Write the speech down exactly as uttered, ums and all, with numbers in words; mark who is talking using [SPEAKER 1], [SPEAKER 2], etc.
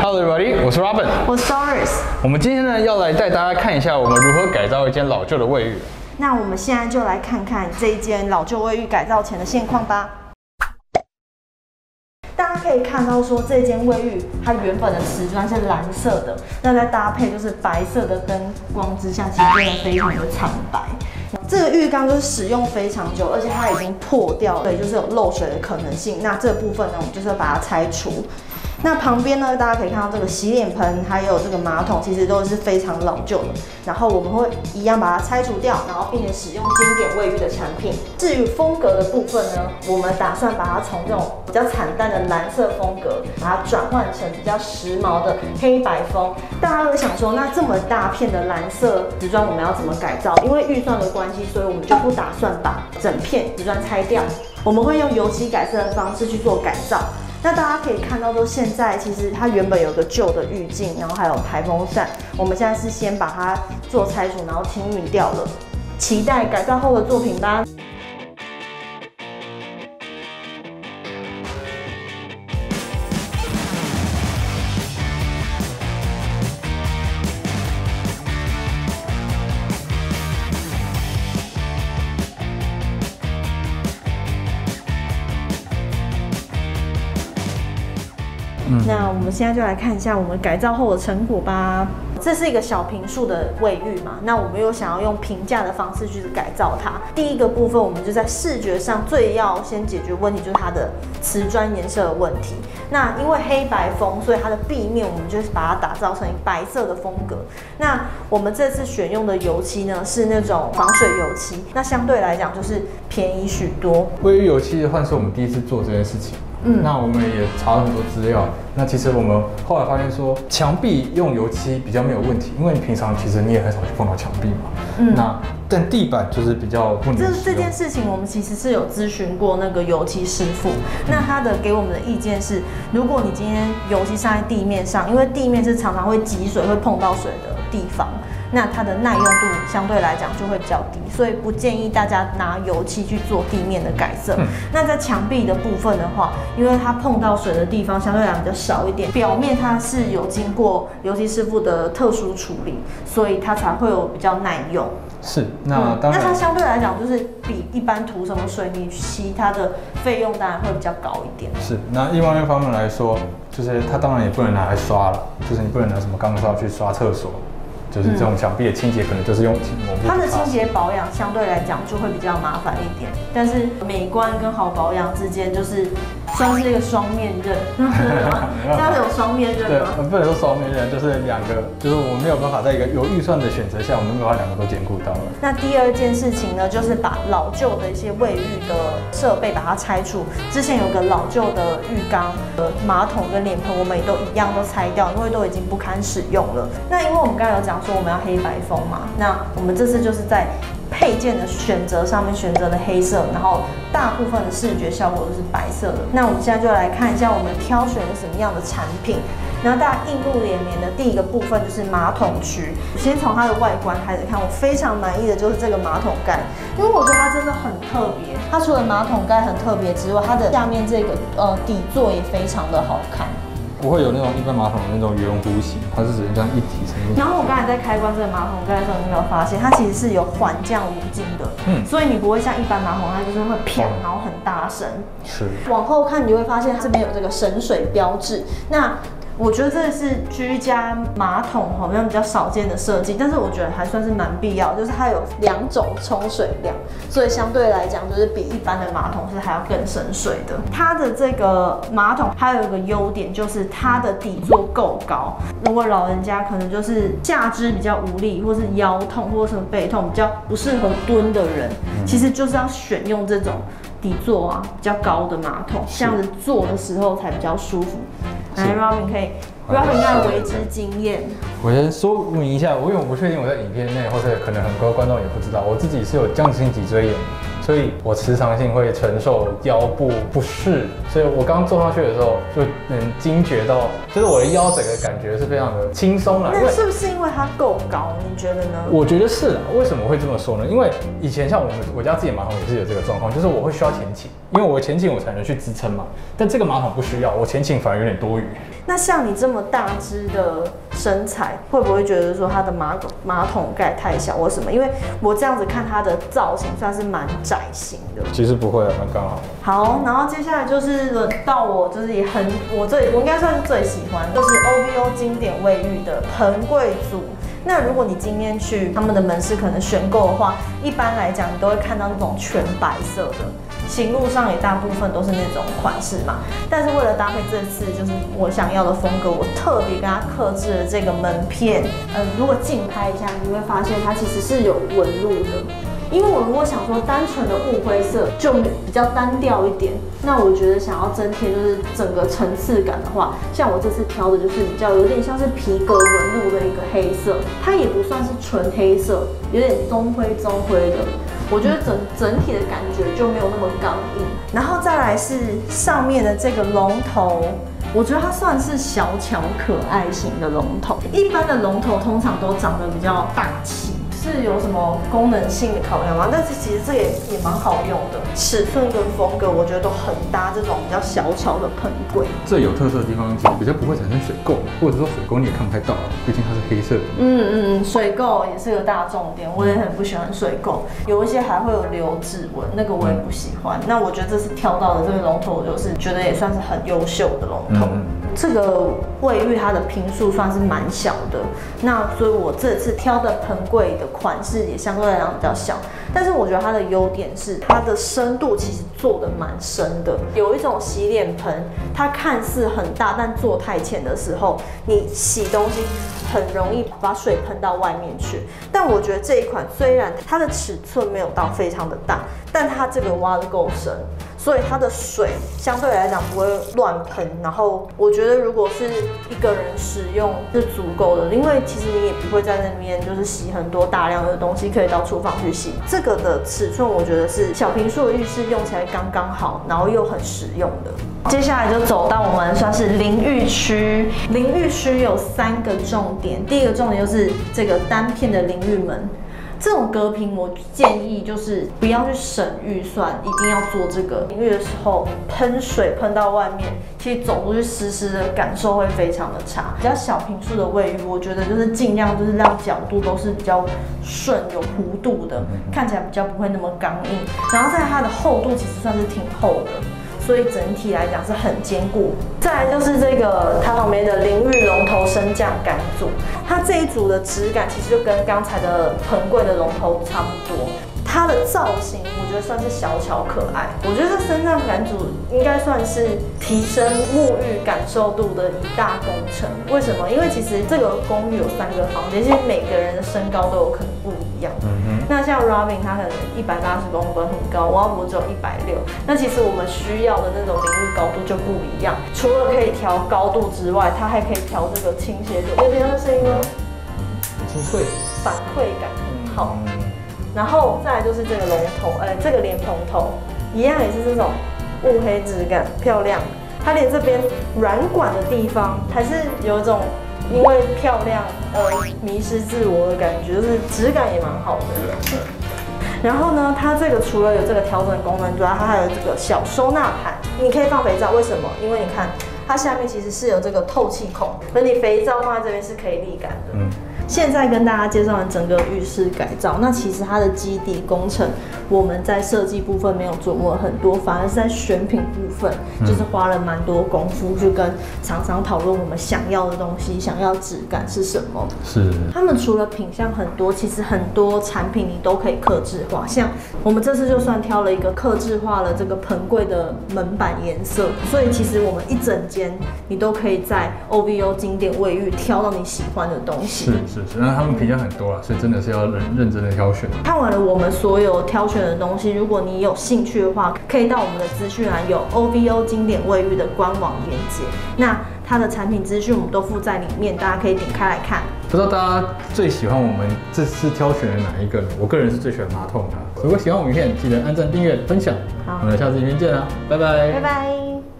[SPEAKER 1] Hello everybody， 我是 Robin，
[SPEAKER 2] 我是 Doris。
[SPEAKER 1] 我们今天呢要来带大家看一下我们如何改造一间老旧的卫浴。
[SPEAKER 2] 那我们现在就来看看这一间老旧卫浴改造前的现况吧。大家可以看到说，这间卫浴它原本的瓷砖是蓝色的，那再搭配就是白色的灯光之下，其实真的非常的苍白。这个浴缸就是使用非常久，而且它已经破掉了，对，就是有漏水的可能性。那这部分呢，我们就是要把它拆除。那旁边呢，大家可以看到这个洗脸盆还有这个马桶，其实都是非常老旧的。然后我们会一样把它拆除掉，然后并且使用经典卫浴的产品。至于风格的部分呢，我们打算把它从这种比较惨淡的蓝色风格，把它转换成比较时髦的黑白风。大家会想说，那这么大片的蓝色瓷砖我们要怎么改造？因为预算的关系，所以我们就不打算把整片瓷砖拆掉，我们会用油漆改色的方式去做改造。那大家可以看到，说现在其实它原本有个旧的浴镜，然后还有排风扇，我们现在是先把它做拆除，然后清运掉了。期待改造后的作品吧。嗯、那我们现在就来看一下我们改造后的成果吧。这是一个小坪数的卫浴嘛，那我们又想要用平价的方式去改造它。第一个部分，我们就在视觉上最要先解决问题，就是它的瓷砖颜色的问题。那因为黑白风，所以它的壁面我们就是把它打造成白色的风格。那我们这次选用的油漆呢，是那种防水油漆，那相对来讲就是便宜许多。
[SPEAKER 1] 卫浴油漆的话是我们第一次做这件事情。嗯，那我们也查了很多资料。那其实我们后来发现说，墙壁用油漆比较没有问题，因为你平常其实你也很少去碰到墙壁嘛。嗯，那但地板就是比较不能使用。
[SPEAKER 2] 这这件事情我们其实是有咨询过那个油漆师傅，那他的给我们的意见是，如果你今天油漆上在地面上，因为地面是常常会积水、会碰到水的地方。那它的耐用度相对来讲就会比较低，所以不建议大家拿油漆去做地面的改色。嗯、那在墙壁的部分的话，因为它碰到水的地方相对来讲比较少一点，表面它是有经过油漆师傅的特殊处理，所以它才会有比较耐用。
[SPEAKER 1] 是，那当然、嗯，
[SPEAKER 2] 那它相对来讲就是比一般涂什么水泥漆，它的费用当然会比较高一点。
[SPEAKER 1] 是，那另外一方面来说，就是它当然也不能拿来刷了，就是你不能拿什么钢刷去刷厕所。就是这种墙壁的清洁，可能就是用抹布。
[SPEAKER 2] 它的清洁保养相对来讲就会比较麻烦一点，但是美观跟好保养之间就是算是一个双面刃。这样子有双面刃吗？
[SPEAKER 1] 对，不能说双面刃，就是两个，就是我们没有办法在一个有预算的选择下，我们没有办法两个都兼顾到了。
[SPEAKER 2] 那第二件事情呢，就是把老旧的一些卫浴的设备把它拆除。之前有个老旧的浴缸、马桶跟脸盆，我们也都一样都拆掉，因为都已经不堪使用了。那因为我们刚才有讲说我们要黑白风嘛，那我们这次就是在配件的选择上面选择了黑色，然后大部分的视觉效果都是白色的。那我们现在就来看一下我们挑选了什么样的产品。然后大家映入眼帘的第一个部分就是马桶区，先从它的外观开始看，我非常满意的就是这个马桶盖，因为我觉得它真的很特别。它除了马桶盖很特别之外，它的下面这个呃底座也非常的好看。
[SPEAKER 1] 不会有那种一般马桶的那种圆弧形，它是只能这样一体成型。
[SPEAKER 2] 然后我刚才在开关这个马桶盖的时候，你有没有发现它其实是有缓降无尽的？嗯，所以你不会像一般马桶，它就是会啪，然后很大声。是。往后看你会发现它这边有这个省水标志。那我觉得这是居家马桶好像比较少见的设计，但是我觉得还算是蛮必要，就是它有两种冲水量，所以相对来讲就是比一般的马桶是还要更省水的。它的这个马桶还有一个优点就是它的底座够高，如果老人家可能就是下肢比较无力，或是腰痛或者什么背痛比较不适合蹲的人，其实就是要选用这种底座啊比较高的马桶，这样子坐的时候才比较舒服。来 ，Robin 可以 ，Robin 应该为之惊艳。
[SPEAKER 1] 我先说明一下，我因为我不确定我在影片内，或者可能很多观众也不知道，我自己是有降心脊椎炎， 所以我时常性会承受腰部不适，所以我刚坐上去的时候就能惊觉到，就是我的腰整个感觉是非常的轻松了。
[SPEAKER 2] 那是不是因为它够高？你觉得呢？
[SPEAKER 1] 我觉得是啊。为什么会这么说呢？因为以前像我们我家自己马桶也是有这个状况，就是我会需要前倾，因为我前倾我才能去支撑嘛。但这个马桶不需要，我前倾反而有点多余。
[SPEAKER 2] 那像你这么大只的身材，会不会觉得说它的马桶马桶盖太小或什么？因为我这样子看它的造型算是蛮窄型的。
[SPEAKER 1] 其实不会啊，蛮刚好。
[SPEAKER 2] 好，然后接下来就是轮到我，就是也很我最我应该算是最喜欢，就是 O V O 经典卫浴的盆柜组。那如果你今天去他们的门市可能选购的话，一般来讲你都会看到那种全白色的，行路上也大部分都是那种款式嘛。但是为了搭配这次就是我想要的风格，我特别跟它客制了这个门片。嗯，如果近拍一下，你会发现它其实是有纹路的。因为我如果想说单纯的雾灰色就比较单调一点，那我觉得想要增添就是整个层次感的话，像我这次挑的就是比较有点像是皮革纹路的一个黑色，它也不算是纯黑色，有点棕灰棕灰的。我觉得整整体的感觉就没有那么刚硬。然后再来是上面的这个龙头。我觉得它算是小巧可爱型的龙头，一般的龙头通常都长得比较大气，是有什么功能性的考量吗？但是其实这也也蛮好用的，尺寸跟风格我觉得都很搭这种比较小巧的盆柜。
[SPEAKER 1] 最有特色的地方就是比较不会产生水垢，或者说水垢你也看不太到，毕竟它是黑色的。
[SPEAKER 2] 嗯嗯，水垢也是个大重点，我也很不喜欢水垢，有一些还会有留指纹，那个我也不喜欢。那我觉得这次挑到的这个龙头，我就是觉得也算是很优秀的龙头。嗯、这个卫浴它的坪数算是蛮小的，那所以我这次挑的盆柜的款式也相对来讲比较小，但是我觉得它的优点是它的深度其实做的蛮深的。有一种洗脸盆，它看似很大，但做太浅的时候，你洗东西很容易把水喷到外面去。但我觉得这一款虽然它的尺寸没有到非常的大，但它这个挖得够深。所以它的水相对来讲不会乱喷，然后我觉得如果是一个人使用是足够的，因为其实你也不会在那边就是洗很多大量的东西，可以到厨房去洗。这个的尺寸我觉得是小坪数的浴室用起来刚刚好，然后又很实用的。接下来就走到我们算是淋浴区，淋浴区有三个重点，第一个重点就是这个单片的淋浴门。这种隔屏，我建议就是不要去省预算，一定要做这个。淋浴的时候喷水喷到外面，其实走出去湿湿的感受会非常的差。比较小坪数的卫浴，我觉得就是尽量就是让角度都是比较顺有弧度的，看起来比较不会那么刚硬。然后在它的厚度其实算是挺厚的。所以整体来讲是很坚固。再来就是这个它旁边的淋浴龙头升降杆组，它这一组的质感其实就跟刚才的盆柜的龙头差不多。它的造型我觉得算是小巧可爱，我觉得这升降杆组应该算是提升沐浴感受度的一大工程。为什么？因为其实这个公寓有三个房间，其实每个人的身高都有可能不一样。嗯、那像 Robin 他可能一百八十公分很高，我我只有一百六，那其实我们需要的那种淋浴高度就不一样。除了可以调高度之外，它还可以调这个倾斜度。有点像声音吗？
[SPEAKER 1] 清脆，
[SPEAKER 2] 反馈感很好。然后再来就是这个龙头，呃，这个莲蓬头一样也是这种雾黑质感，漂亮。它连这边软管的地方还是有一种因为漂亮而迷失自我的感觉，就是质感也蛮好的。然后呢，它这个除了有这个调整功能之外，它还有这个小收纳盘，你可以放肥皂。为什么？因为你看它下面其实是有这个透气孔，所以你肥皂放在这边是可以沥干的。嗯。现在跟大家介绍完整个浴室改造，那其实它的基底工程我们在设计部分没有琢磨很多，反而是在选品部分，就是花了蛮多功夫去跟厂商讨论我们想要的东西，想要质感是什么。
[SPEAKER 1] 是。
[SPEAKER 2] 他们除了品项很多，其实很多产品你都可以客制化，像我们这次就算挑了一个客制化了这个盆柜的门板颜色，所以其实我们一整间你都可以在 O V O 经典卫浴挑到你喜欢的东西。
[SPEAKER 1] 是是。是，那他们评价很多啦，所以真的是要认认真的挑选。
[SPEAKER 2] 看完了我们所有挑选的东西，如果你有兴趣的话，可以到我们的资讯栏有 O V O 经典卫浴的官网链接，那它的产品资讯我们都附在里面，大家可以点开来看。
[SPEAKER 1] 不知道大家最喜欢我们这次挑选的哪一个呢？我个人是最喜欢马桶的。如果喜欢我们影片，记得按赞、订阅、分享。好，我们下次影片见啦，拜拜，
[SPEAKER 2] 拜拜。